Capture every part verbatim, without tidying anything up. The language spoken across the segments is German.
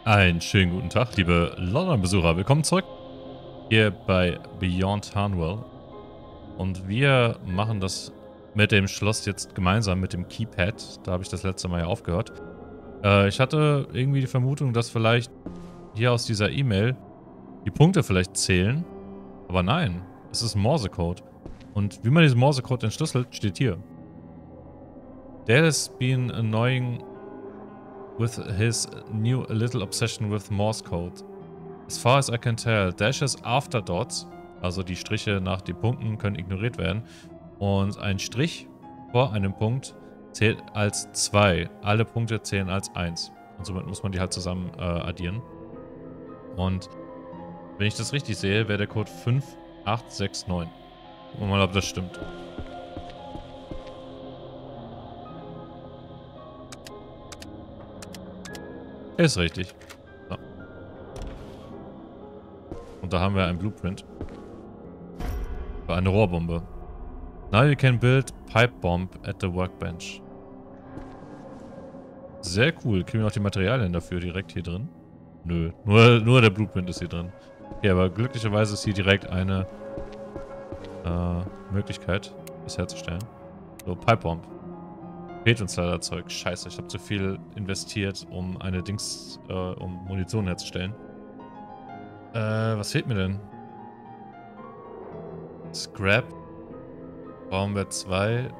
Einen schönen guten Tag, liebe London-Besucher. Willkommen zurück hier bei Beyond Harnwell. Und wir machen das mit dem Schloss jetzt gemeinsam mit dem Keypad. Da habe ich das letzte Mal ja aufgehört. Äh, ich hatte irgendwie die Vermutung, dass vielleicht hier aus dieser E-Mail die Punkte vielleicht zählen. Aber nein, es ist ein Morsecode. Und wie man diesen Morsecode entschlüsselt, steht hier. Dale has been annoying with his new little obsession with Morse code. As far as I can tell, dashes after dots, also die Striche nach den Punkten, können ignoriert werden. Und ein Strich vor einem Punkt zählt als zwei. Alle Punkte zählen als eins. Und somit muss man die halt zusammen äh, addieren. Und wenn ich das richtig sehe, wäre der Code fünf acht sechs neun. Gucken wir mal, ob das stimmt. Ist richtig. So. Und da haben wir ein Blueprint. Für eine Rohrbombe. Now you can build pipe bomb at the workbench. Sehr cool. Kriegen wir auch die Materialien dafür direkt hier drin? Nö. Nur, nur der Blueprint ist hier drin. Okay, aber glücklicherweise ist hier direkt eine äh, Möglichkeit, das herzustellen. So, pipe bomb. Fehlt uns leider Zeug. Scheiße, ich habe zu viel investiert, um eine Dings, äh, um Munition herzustellen. Äh, was fehlt mir denn? Scrap. Brauchen wir zwei.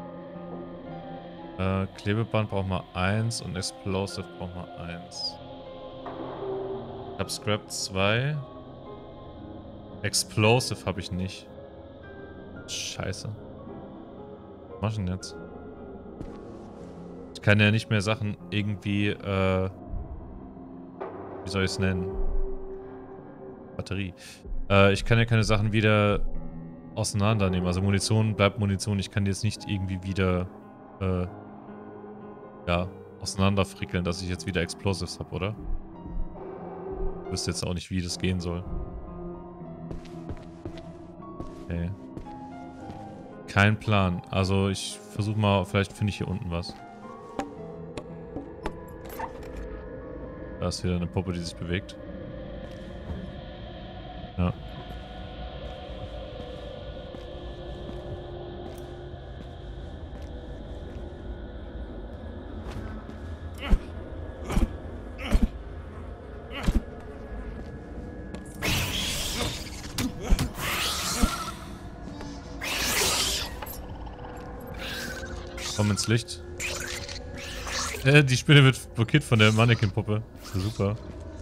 Äh, Klebeband brauchen wir eins und Explosive brauchen wir eins. Ich habe Scrap zwei. Explosive habe ich nicht. Scheiße. Was mach ich denn jetzt? Ich kann ja nicht mehr Sachen irgendwie, äh, wie soll ich es nennen? Batterie. Äh, ich kann ja keine Sachen wieder auseinandernehmen. Also Munition bleibt Munition. Ich kann die jetzt nicht irgendwie wieder, äh, ja, auseinanderfrickeln, dass ich jetzt wieder Explosives habe, oder? Ich wüsste jetzt auch nicht, wie das gehen soll. Okay. Kein Plan. Also ich versuche mal, vielleicht finde ich hier unten was. Da ist wieder eine Puppe, die sich bewegt. Ja. Komm ins Licht. Äh, die Spinne wird blockiert von der Mannequin-Puppe. Das ist super.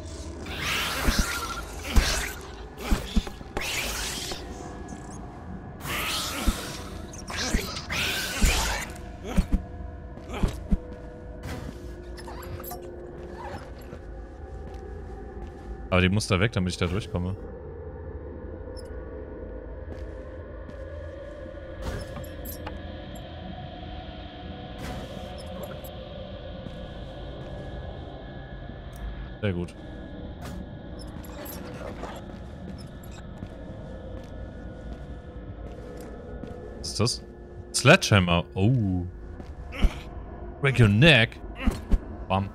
Aber die muss da weg, damit ich da durchkomme. Sehr gut. Was ist das? Sledgehammer. Oh. Break your neck. Bam.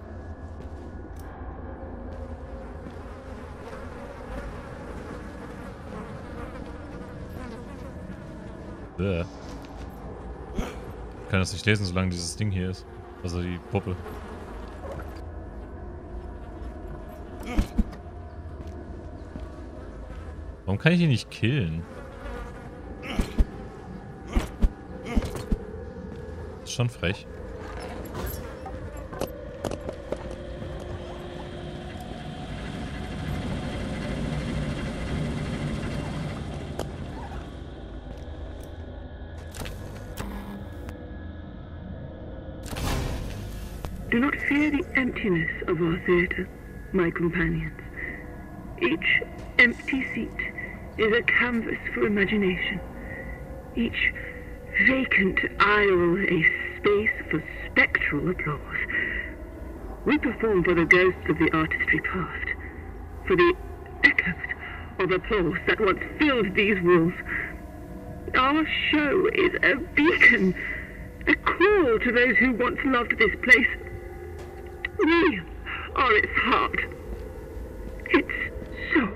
Bäh. Ich kann das nicht lesen, solange dieses Ding hier ist. Also die Puppe. Warum kann ich ihn nicht killen? Das ist schon frech. Do not fear the emptiness of our theatre, my companions. Each empty seat is a canvas for imagination. Each vacant aisle a space for spectral applause. We perform for the ghosts of the artistry past, for the echoes of applause that once filled these walls. Our show is a beacon, a call to those who once loved this place. We are its heart. its soul.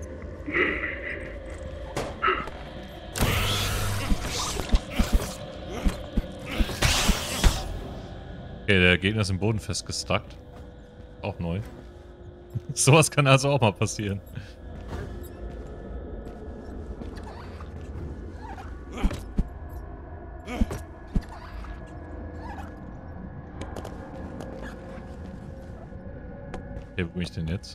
Okay, der Gegner ist im Boden festgestuckt. Auch neu. Sowas kann also auch mal passieren. Okay, wo bin ich denn jetzt?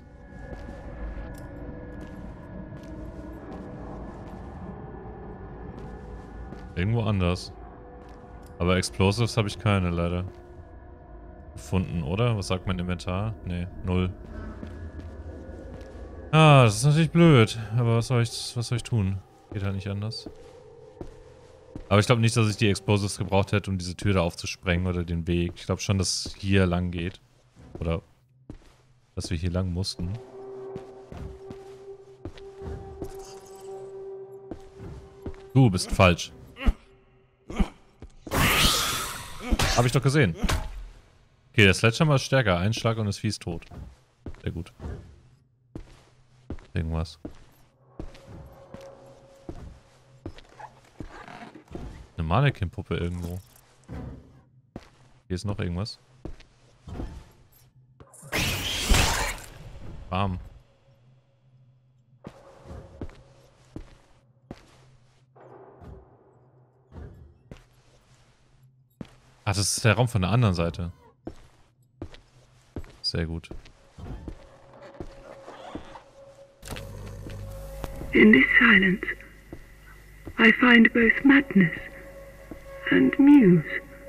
Irgendwo anders. Aber Explosives habe ich keine, leider. Gefunden, oder? Was sagt mein Inventar? Ne, null. Ah, das ist natürlich blöd. Aber was soll ich, was soll ich tun? Geht halt nicht anders. Aber ich glaube nicht, dass ich die Explosives gebraucht hätte, um diese Tür da aufzusprengen oder den Weg. Ich glaube schon, dass es hier lang geht. Oder dass wir hier lang mussten. Du bist falsch. Habe ich doch gesehen. Okay, der Sledgehammer ist stärker. Ein Schlag und das Vieh ist tot. Sehr gut. Irgendwas. Eine Mannequin-Puppe irgendwo. Hier ist noch irgendwas. Bam. Ach, das ist der Raum von der anderen Seite. Sehr gut. In this silence, I find both madness and muse.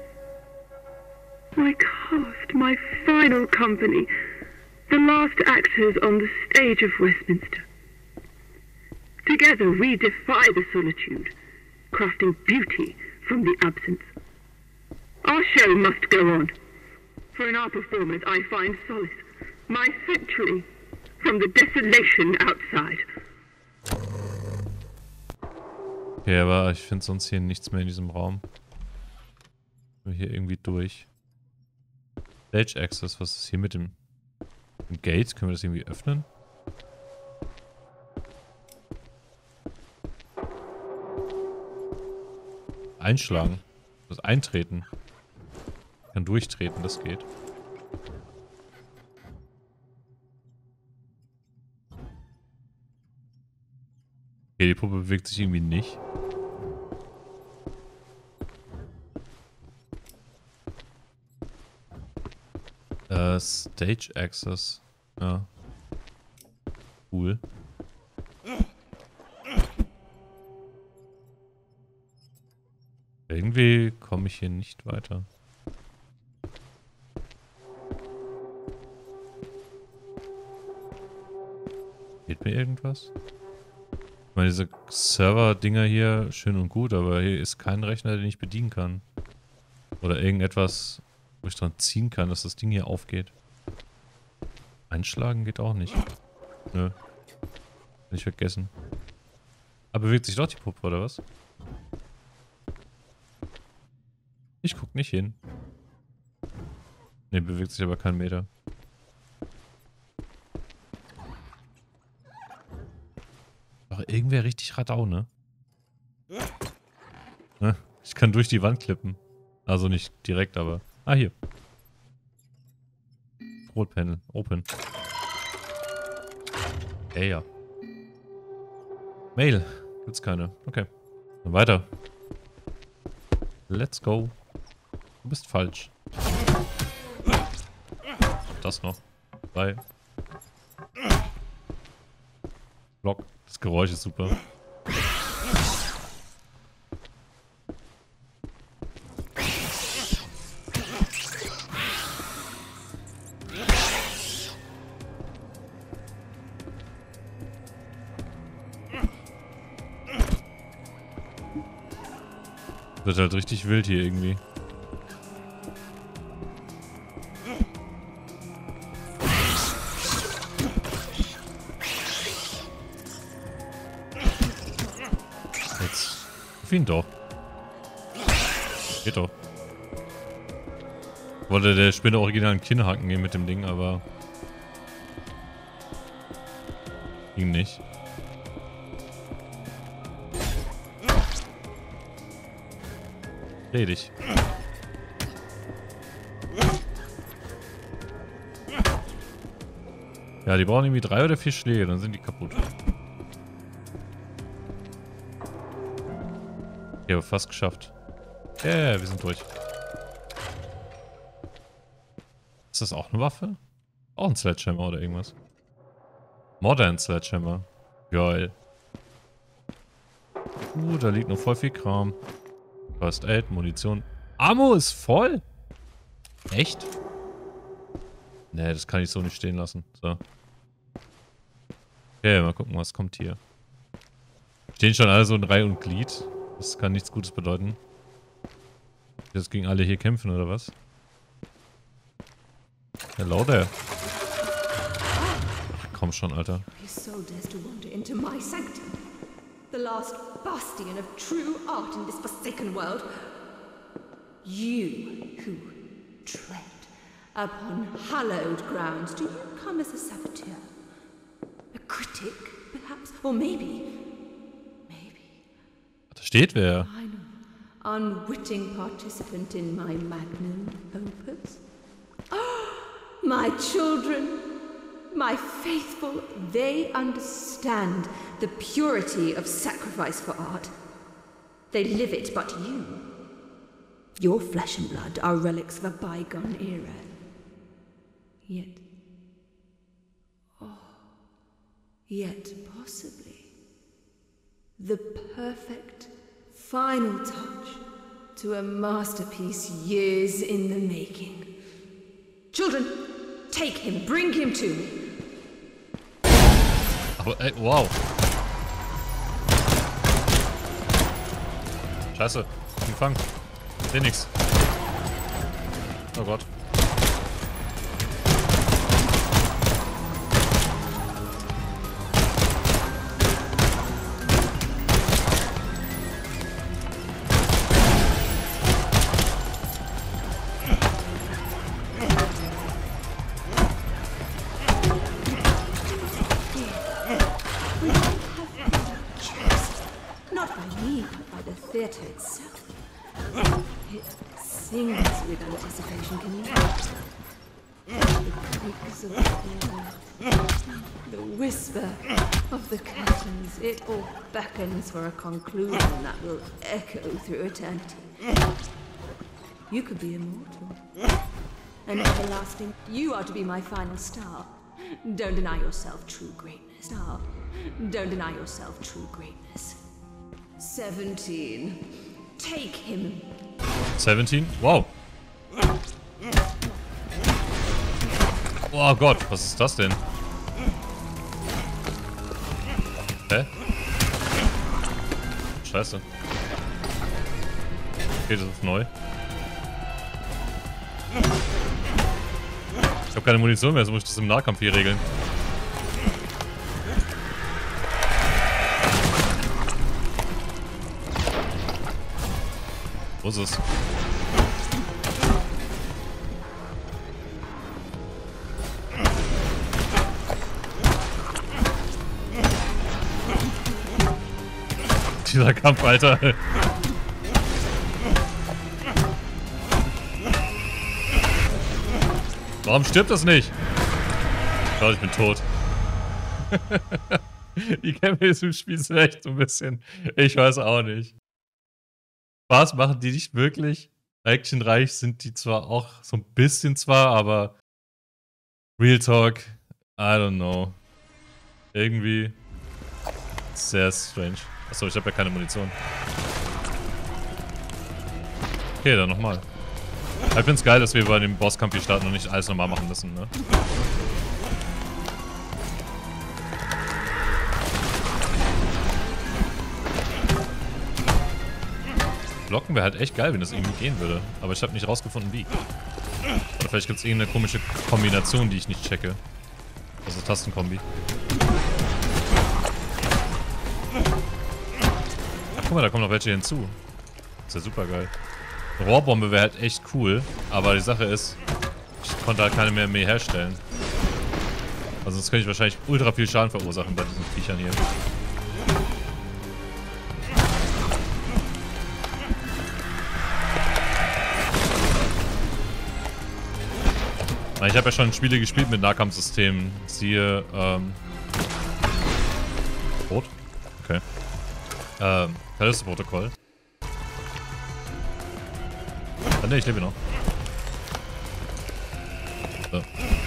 My cast, my final company, the last actors on the stage of Westminster. Together we defy the solitude, crafting beauty from the absence. Our show must go on. For in our performance I find solace, my sanctuary from the desolation outside. Okay, aber ich finde sonst hier nichts mehr in diesem Raum. Hier irgendwie durch. Stage Access, was ist hier mit dem, dem Gate? Können wir das irgendwie öffnen? Einschlagen. Das Eintreten. Ich kann durchtreten, das geht. Okay, die Puppe bewegt sich irgendwie nicht. Äh, Stage Access. Ja. Cool. Irgendwie komme ich hier nicht weiter. Geht mir irgendwas? Ich meine, diese Server-Dinger hier, schön und gut, aber hier ist kein Rechner, den ich bedienen kann. Oder irgendetwas, wo ich dran ziehen kann, dass das Ding hier aufgeht. Einschlagen geht auch nicht. Nö. Bin ich vergessen. Aber bewegt sich doch die Puppe, oder was? Ich guck nicht hin. Ne, bewegt sich aber kein Meter. Doch irgendwer richtig Radau, ne? Ne? Ich kann durch die Wand klippen. Also nicht direkt, aber... Ah, hier. Rotpanel. Open. Ey, ja. Mail. Gibt's keine. Okay. Dann weiter. Let's go. Du bist falsch. Das noch. Drei. Block. Das Geräusch ist super. Wird halt richtig wild hier irgendwie. Jetzt. Auf ihn doch. Geht doch. Wollte der Spinne original einen Kinnhaken gehen mit dem Ding, aber... Ging nicht. Dreh dich. Ja, die brauchen irgendwie drei oder vier Schläge, dann sind die kaputt. Okay, aber fast geschafft. Ja, yeah, wir sind durch. Ist das auch eine Waffe? Auch ein Sledgehammer oder irgendwas? Modern Sledgehammer. Geil. Uh, da liegt noch voll viel Kram. First Aid, Munition. Ammo ist voll? Echt? Nee, das kann ich so nicht stehen lassen. So. Okay, mal gucken, was kommt hier. Stehen schon alle so in Reihe und Glied. Das kann nichts Gutes bedeuten. Jetzt gegen alle hier kämpfen, oder was? Hello there. Ach, komm schon, Alter. So dares to wander into my sanctum, the last bastion of true art in this forsaken world. You who tread upon hallowed grounds, do you come as a saboteur? A critic, perhaps? Or maybe, maybe... Da steht wer. Final, unwitting participant in my magnum opus? My children, my faithful, they understand the purity of sacrifice for art. They live it, but you, your flesh and blood are relics of a bygone era. Yet, oh, yet possibly, the perfect final touch to a masterpiece years in the making. Children, take him, bring him to me. Aber, ey, wow. Scheiße, Empfang. Seh nix. Oh Gott. Theatre itself. It sings with anticipation, can you hear it? The creaks of the floor, the whisper of the curtains, it all beckons for a conclusion that will echo through eternity. You could be immortal, an everlasting. You are to be my final star. Don't deny yourself true greatness. Star, don't deny yourself true greatness. Seventeen. Take him. Seventeen? Wow. Oh Gott, was ist das denn? Hä? Scheiße. Okay, das ist neu. Ich habe keine Munition mehr, so muss ich das im Nahkampf hier regeln. Wo ist es? Dieser Kampf, Alter. Warum stirbt das nicht? Ich glaube, ich bin tot. Die Kämpfe in diesem Spiel sind echt so ein bisschen... Ich weiß auch nicht. Spaß machen die nicht wirklich. Actionreich sind die zwar auch so ein bisschen zwar, aber Real Talk, I don't know. Irgendwie sehr strange. Achso, ich habe ja keine Munition. Okay, dann nochmal. Ich find's geil, dass wir bei dem Bosskampf hier starten und nicht alles nochmal machen müssen, ne? Blocken wäre halt echt geil, wenn das irgendwie gehen würde. Aber ich habe nicht rausgefunden, wie. Oder vielleicht gibt es irgendeine komische Kombination, die ich nicht checke. Also Tastenkombi. Ach, guck mal, da kommen noch welche hinzu. Das ist ja super geil. Eine Rohrbombe wäre halt echt cool. Aber die Sache ist, ich konnte halt keine mehr, mehr herstellen. Also sonst könnte ich wahrscheinlich ultra viel Schaden verursachen bei diesen Viechern hier. Ich habe ja schon Spiele gespielt mit Nahkampfsystemen. Siehe, ähm... Rot? Okay. Ähm, Callisto-Protokoll. Ah, ne, ich lebe noch. So.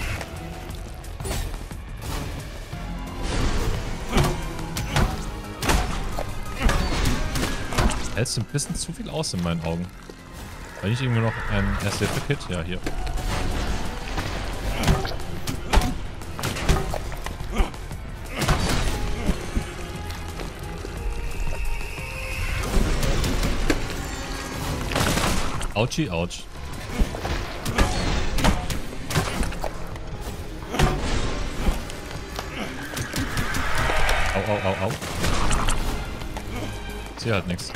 Hältst du ein bisschen zu viel aus in meinen Augen. Habe ich irgendwie noch ein Erste-Hilfe-Kit? Ja, hier. Autschi, ouch. Au, au, au, au. Sie hat nichts.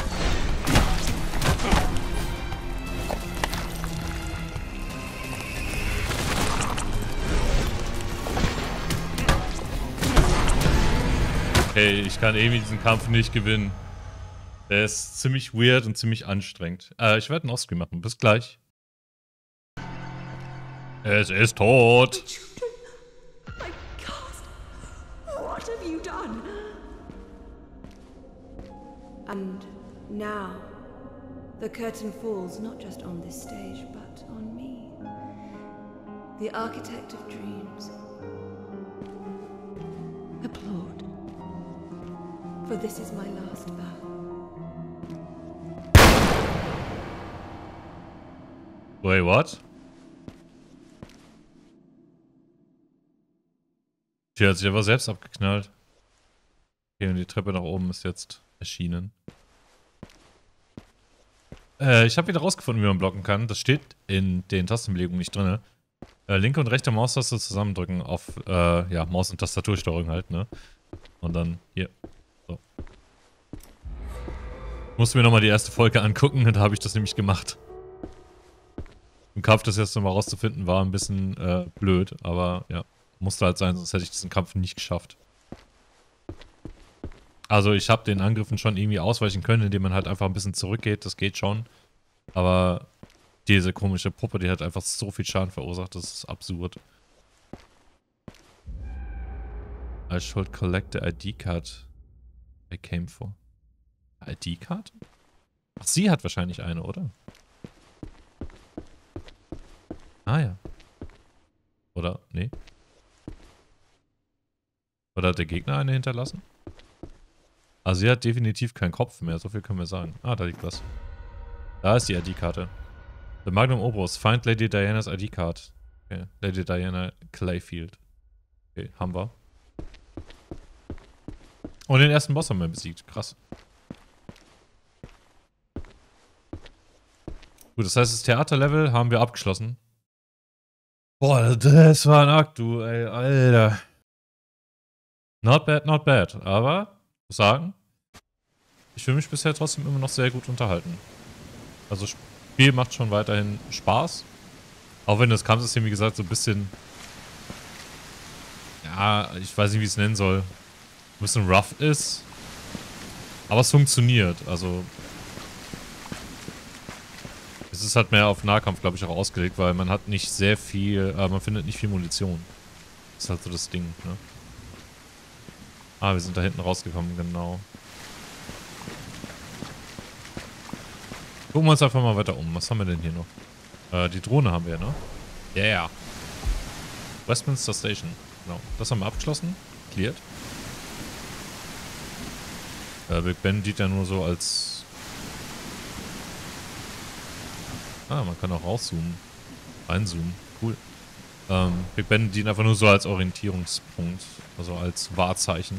Okay, ich kann irgendwie diesen Kampf nicht gewinnen. Der ist ziemlich weird und ziemlich anstrengend. Äh, ich werde einen Offscreen machen. Bis gleich. Es ist tot. My God, what have you done? And now, the curtain falls not just on this stage, but on me, the architect of dreams. Applaud, for this is my last vow. Wait, what? Die hat sich aber selbst abgeknallt. Okay, und die Treppe nach oben ist jetzt erschienen. Äh, ich habe wieder rausgefunden, wie man blocken kann. Das steht in den Tastenbelegungen nicht drin. Äh, linke und rechte Maustaste zusammendrücken auf, äh, ja, Maus- und Tastatursteuerung halt, ne? Und dann hier. So. Ich musste mir nochmal die erste Folge angucken, da habe ich das nämlich gemacht. Im Kampf das jetzt nochmal rauszufinden, war ein bisschen äh, blöd, aber ja, musste halt sein, sonst hätte ich diesen Kampf nicht geschafft. Also ich habe den Angriffen schon irgendwie ausweichen können, indem man halt einfach ein bisschen zurückgeht, das geht schon. Aber diese komische Puppe, die hat einfach so viel Schaden verursacht, das ist absurd. I should collect the I D card I came for. I D card? Ach, sie hat wahrscheinlich eine, oder? Ah ja. Oder? Nee. Oder hat der Gegner eine hinterlassen? Also sie hat definitiv keinen Kopf mehr, so viel können wir sagen. Ah, da liegt was. Da ist die I D-Karte. The Magnum Opus. Find Lady Diana's I D-Card. Okay. Lady Diana Clayfield. Okay, haben wir. Und den ersten Boss haben wir besiegt. Krass. Gut, das heißt, das Theaterlevel haben wir abgeschlossen. Boah, das war ein Akt, du, ey, Alter. Not bad, not bad. Aber, muss sagen, ich fühle mich bisher trotzdem immer noch sehr gut unterhalten. Also, das Spiel macht schon weiterhin Spaß. Auch wenn das Kampfsystem, wie gesagt, so ein bisschen, ja, ich weiß nicht, wie ich es nennen soll, ein bisschen rough ist. Aber es funktioniert, also es ist halt mehr auf Nahkampf, glaube ich, auch ausgelegt, weil man hat nicht sehr viel, äh, man findet nicht viel Munition. Das ist halt so das Ding, ne? Ah, wir sind da hinten rausgekommen, genau. Gucken wir uns einfach mal weiter um. Was haben wir denn hier noch? Äh, die Drohne haben wir, ne? Yeah. Westminster Station. Genau. Das haben wir abgeschlossen. Cleared. Äh, Big Ben dient ja nur so als... Ah, man kann auch rauszoomen. Reinzoomen. Cool. Ähm, Big Ben dient einfach nur so als Orientierungspunkt. Also als Wahrzeichen.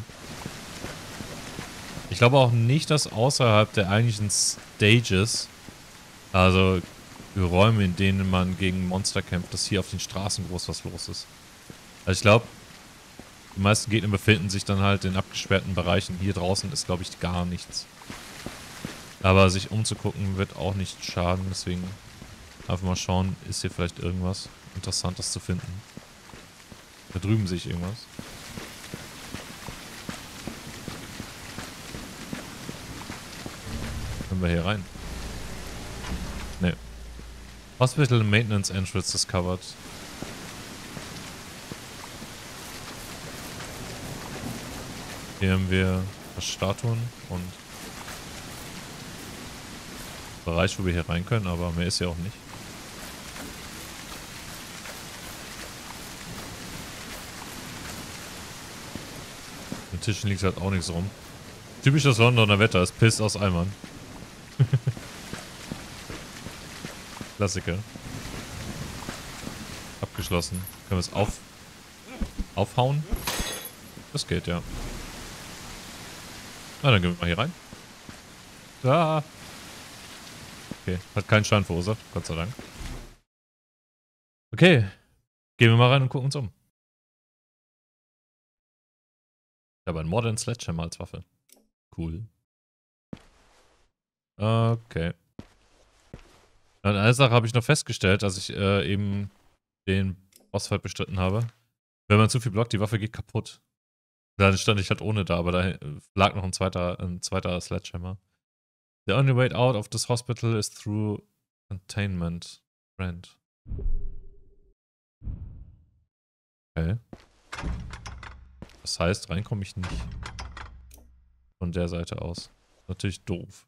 Ich glaube auch nicht, dass außerhalb der eigentlichen Stages, also Räume, in denen man gegen Monster kämpft, dass hier auf den Straßen groß was los ist. Also ich glaube, die meisten Gegner befinden sich dann halt in abgesperrten Bereichen. Hier draußen ist, glaube ich, gar nichts. Aber sich umzugucken wird auch nicht schaden, deswegen einfach mal schauen, ist hier vielleicht irgendwas Interessantes zu finden. Da drüben sehe ich irgendwas. Können wir hier rein? Ne. Hospital Maintenance Entrance discovered. Hier haben wir Statuen und Bereich, wo wir hier rein können, aber mehr ist ja auch nicht. An Tischen liegt halt auch nichts rum. Typisches Londoner Wetter, es pisst aus Eimern. Klassiker. Abgeschlossen. Können wir es auf aufhauen? Das geht, ja. Na, dann gehen wir mal hier rein. Da. Okay, hat keinen Schaden verursacht, Gott sei Dank. Okay, gehen wir mal rein und gucken uns um. Ich habe einen Modern Sledgehammer als Waffe. Cool. Okay. Und eine Sache habe ich noch festgestellt, als ich äh, eben den Bossfight bestritten habe. Wenn man zu viel blockt, die Waffe geht kaputt. Dann stand ich halt ohne da, aber da lag noch ein zweiter, ein zweiter Sledgehammer. The only way out of this hospital is through containment. Friend. Okay. Das heißt, rein komme ich nicht. Von der Seite aus. Natürlich doof.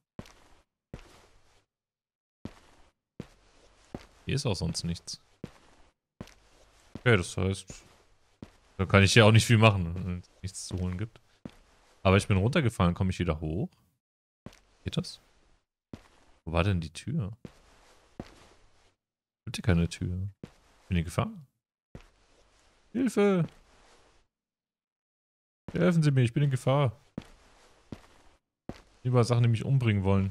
Hier ist auch sonst nichts. Okay, das heißt, da kann ich hier auch nicht viel machen, wenn es nichts zu holen gibt. Aber ich bin runtergefallen, komme ich wieder hoch? Geht das? Wo war denn die Tür? Bitte keine Tür. Bin ich gefangen? Hilfe! Helfen Sie mir, ich bin in Gefahr. Lieber Sachen, die mich umbringen wollen.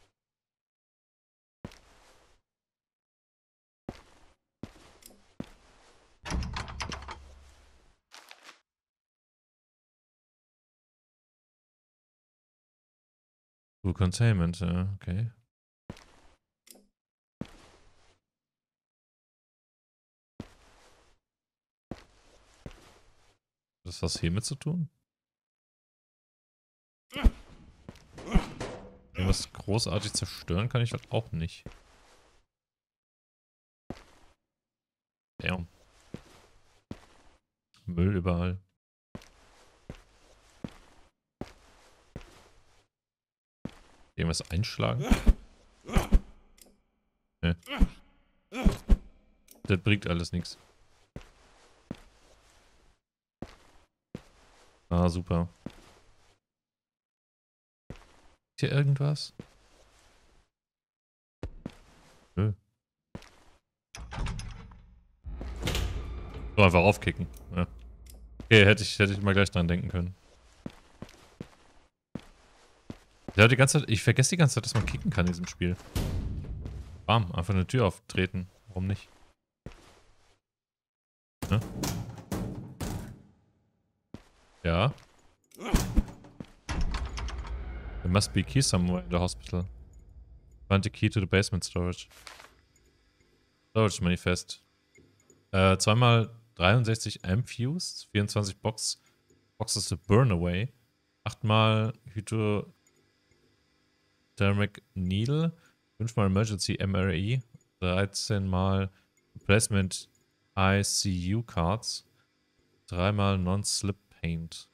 Through Containment, ja, okay. Hat das was hiermit zu tun? Irgendwas großartig zerstören kann ich halt auch nicht. Ja. Müll überall. Irgendwas einschlagen? Ne. Das bringt alles nichts. Ah, super. Ist hier irgendwas? Nö. So, einfach aufkicken. Ja. Okay, hätte ich, hätte ich mal gleich dran denken können. Ja, die ganze Zeit, ich vergesse die ganze Zeit, dass man kicken kann in diesem Spiel. Bam, einfach eine Tür auftreten. Warum nicht? Ne? Ja. There must be a key somewhere in the hospital. Find the key to the basement storage. Storage Manifest. Äh, zweimal dreiundsechzig Amp Fuse, vierundzwanzig Box, Boxes to burn away, achtmal Hydro Thermic Needle, fünfmal Emergency M R I, dreizehnmal Replacement I C U Cards, dreimal Non-Slip Paint.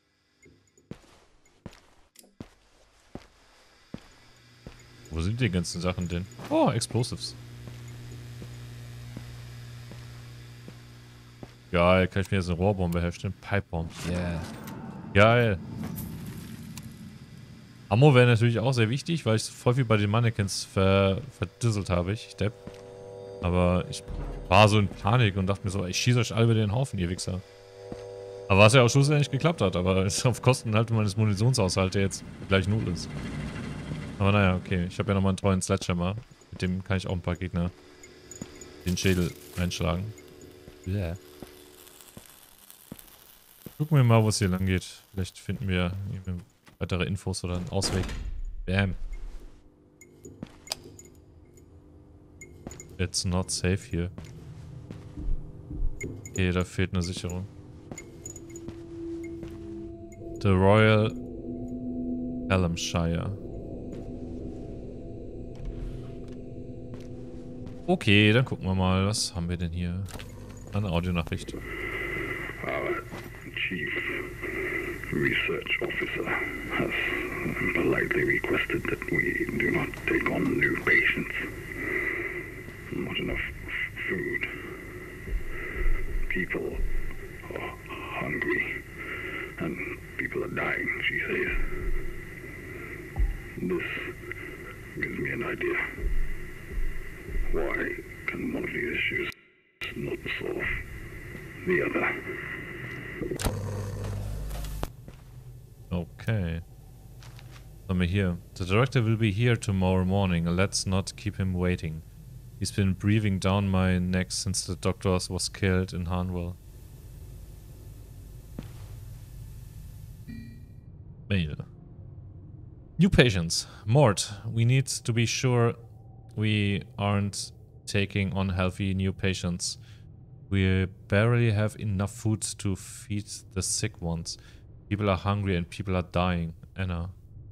Wo sind die ganzen Sachen denn? Oh, Explosives. Geil, kann ich mir jetzt eine Rohrbombe herstellen? Pipebomb. Yeah. Geil. Ammo wäre natürlich auch sehr wichtig, weil ich voll viel bei den Mannequins ver verdüsselt habe, ich Depp. Aber ich war so in Panik und dachte mir so, ich schieße euch alle über den Haufen, ihr Wichser. Aber was ja auch schlussendlich geklappt hat, aber es ist auf Kosten halt meines Munitionshaushalts, der jetzt gleich null ist. Aber naja, okay. Ich habe ja nochmal einen treuen Sledgehammer. Mit dem kann ich auch ein paar Gegner den Schädel einschlagen. Yeah. Gucken wir mal, wo es hier lang geht. Vielleicht finden wir weitere Infos oder einen Ausweg. Bam. It's not safe here. Okay, da fehlt eine Sicherung. The Royal Hallamshire. Okay, dann gucken wir mal, was haben wir denn hier? Eine Audionachricht. Our Chief Research Officer has politely requested that we do not take on new patients. Not enough food. People are hungry and people are dying, she says. This gives me an idea. Why can one of these issues not solve the other? Okay. Let me hear. The director will be here tomorrow morning. Let's not keep him waiting. He's been breathing down my neck since the doctor was killed in Hanwell. Mail. New patients. Mort, we need to be sure we aren't taking on healthy new patients. We barely have enough food to feed the sick ones. People are hungry and people are dying. Anna.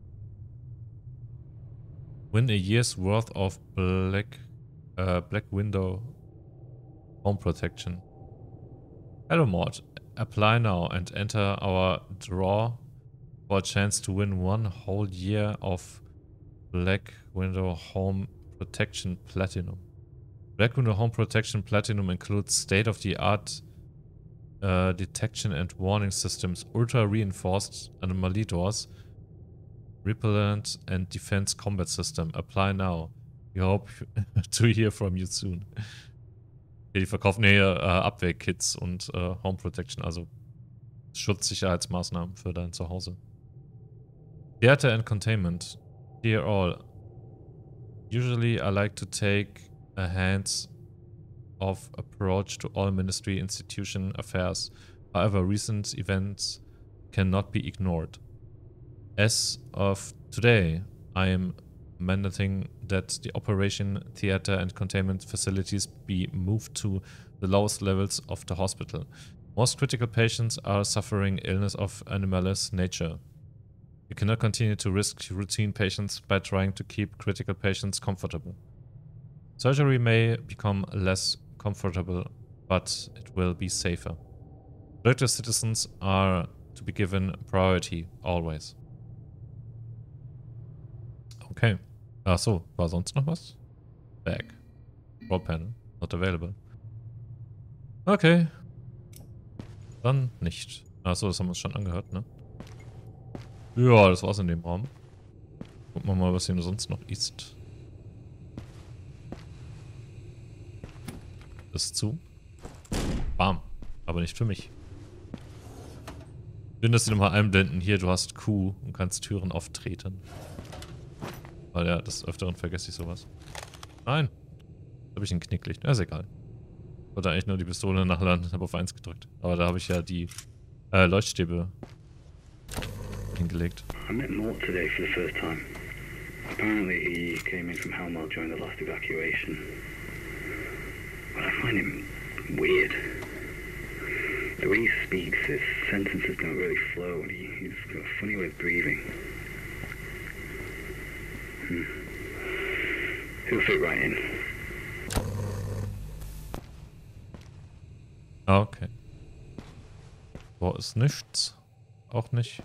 Win a year's worth of black uh, black window home protection. Hello Mort. Apply now and enter our draw for a chance to win one whole year of Black Window Home Protection Platinum. Black Window Home Protection Platinum includes state-of-the-art uh, detection and warning systems, ultra-reinforced anomaly doors, repellent and defense combat system. Apply now. We hope to hear from you soon. Okay, die verkaufen hier äh, Abwehrkits und äh, Home Protection, also Schutzsicherheitsmaßnahmen für dein Zuhause. Theater and Containment. Dear all, usually I like to take a hands-off approach to all ministry institution affairs. However, recent events cannot be ignored. As of today, I am mandating that the operation, theater and containment facilities be moved to the lowest levels of the hospital. Most critical patients are suffering illness of anomalous nature. You cannot continue to risk routine patients by trying to keep critical patients comfortable. Surgery may become less comfortable, but it will be safer. Protected citizens are to be given priority, always. Okay. Ach so, war sonst noch was? Back. Roll panel. Not available. Okay. Dann nicht. Achso, das haben wir uns schon angehört, ne? Ja, das war's in dem Raum. Gucken wir mal, was hier sonst noch ist. Das ist zu. Bam. Aber nicht für mich. Schön, dass sie nochmal einblenden. Hier, du hast Q und kannst Türen auftreten. Weil ja, des Öfteren vergesse ich sowas. Nein. Da habe ich ein Knicklicht. Ja, ist egal. Ich wollte eigentlich nur die Pistole nachladen und habe auf eins gedrückt. Aber da habe ich ja die äh, Leuchtstäbe hingelegt. I met Mort today for the first time. Apparently he came in from Halmar during the last evacuation. But I find him weird. The way he speaks, his sentences don't really flow, and he, he's got a funny way of breathing. Hmm. He'll fit right in. Okay. Boah, ist nichts. Auch nicht.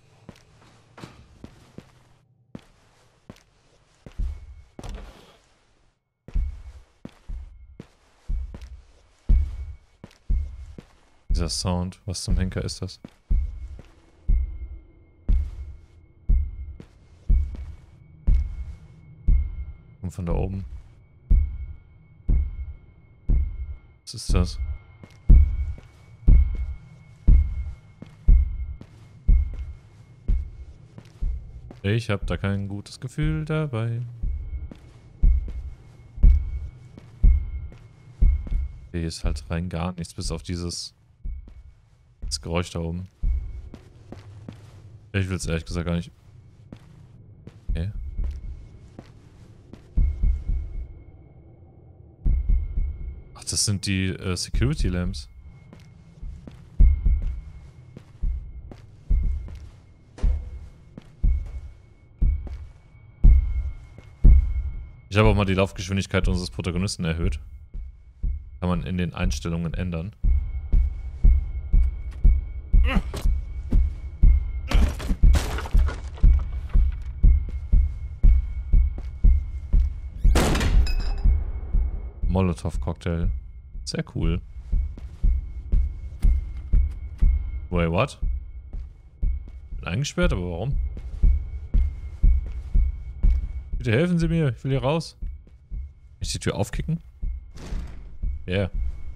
Dieser Sound, was zum Henker ist das? Kommt von da oben. Was ist das? Ich habe da kein gutes Gefühl dabei. Hier ist halt rein gar nichts, bis auf dieses das Geräusch da oben. Ich will es ehrlich gesagt gar nicht. Okay. Ach, das sind die äh, Security Lamps. Ich habe auch mal die Laufgeschwindigkeit unseres Protagonisten erhöht. Kann man in den Einstellungen ändern. Molotov-Cocktail. Sehr cool. Wait, what? Bin eingesperrt, aber warum? Bitte helfen Sie mir, ich will hier raus. Kann ich die Tür aufkicken? Ja. Yeah.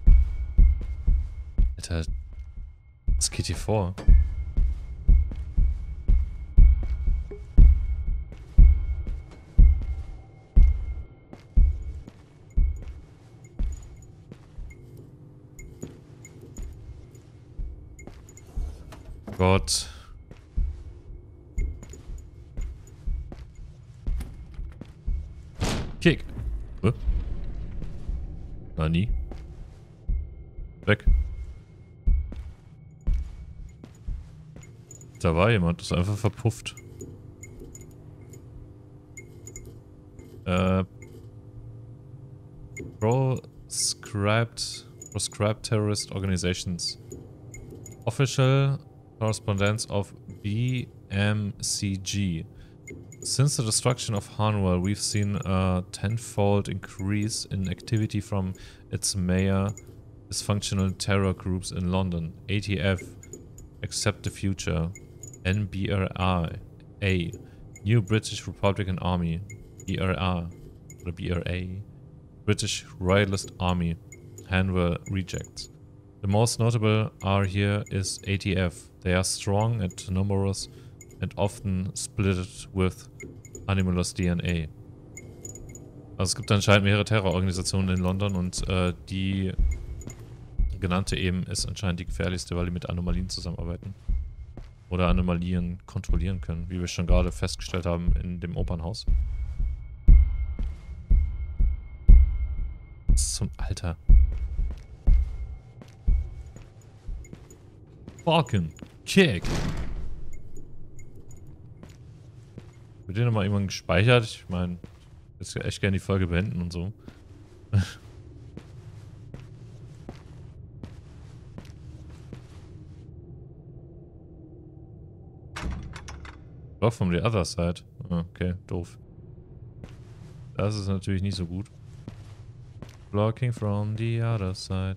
Alter, was geht hier vor? Gott. Kick. Huh? Nani? Weg. Da war jemand, das ist einfach verpufft. Äh. Proscribed, proscribed terrorist organizations. Official correspondence of B M C G. Since the destruction of Hanwell, we've seen a tenfold increase in activity from its mayor dysfunctional terror groups in London. A T F, Accept the Future. N B R A, New British Republican Army. B R A, oder B R A, British Royalist Army. Hanwell Rejects. The most notable are here is A T F. They are strong and numerous and often split with Animalist D N A. Also es gibt anscheinend mehrere Terrororganisationen in London und äh, die genannte eben ist anscheinend die gefährlichste, weil die mit Anomalien zusammenarbeiten. Oder Anomalien kontrollieren können, wie wir schon gerade festgestellt haben in dem Opernhaus. Was zum Alter? Falcon. Kick. Wird hier nochmal irgendwann gespeichert? Ich meine, ich würde echt gerne die Folge beenden und so. Doch, from the other side. Okay, doof. Das ist natürlich nicht so gut. Blocking from the other side.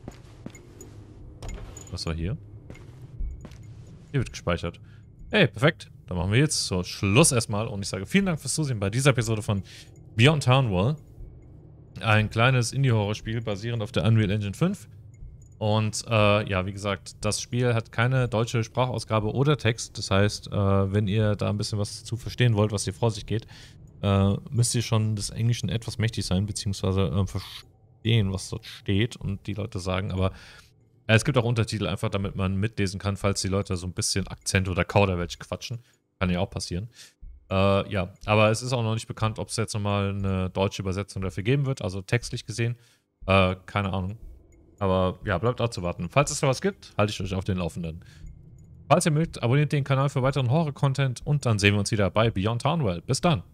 Was war hier? Hier wird gespeichert. Hey, perfekt. Dann machen wir jetzt so Schluss erstmal. Und ich sage vielen Dank fürs Zusehen bei dieser Episode von Beyond Hanwell. Ein kleines Indie-Horror-Spiel basierend auf der Unreal Engine fünf. Und äh, ja, wie gesagt, das Spiel hat keine deutsche Sprachausgabe oder Text. Das heißt, äh, wenn ihr da ein bisschen was zu verstehen wollt, was hier vor sich geht, äh, müsst ihr schon des Englischen etwas mächtig sein, beziehungsweise äh, verstehen, was dort steht und die Leute sagen. Aber äh, es gibt auch Untertitel, einfach damit man mitlesen kann, falls die Leute so ein bisschen Akzent oder Kauderwelsch quatschen. Kann ja auch passieren. Äh, ja, aber es ist auch noch nicht bekannt, ob es jetzt nochmal eine deutsche Übersetzung dafür geben wird, also textlich gesehen. Äh, keine Ahnung. Aber ja, bleibt abzuwarten. Falls es da was gibt, halte ich euch auf den Laufenden. Falls ihr mögt, abonniert den Kanal für weiteren Horror-Content und dann sehen wir uns wieder bei Beyond Hanwell. Bis dann!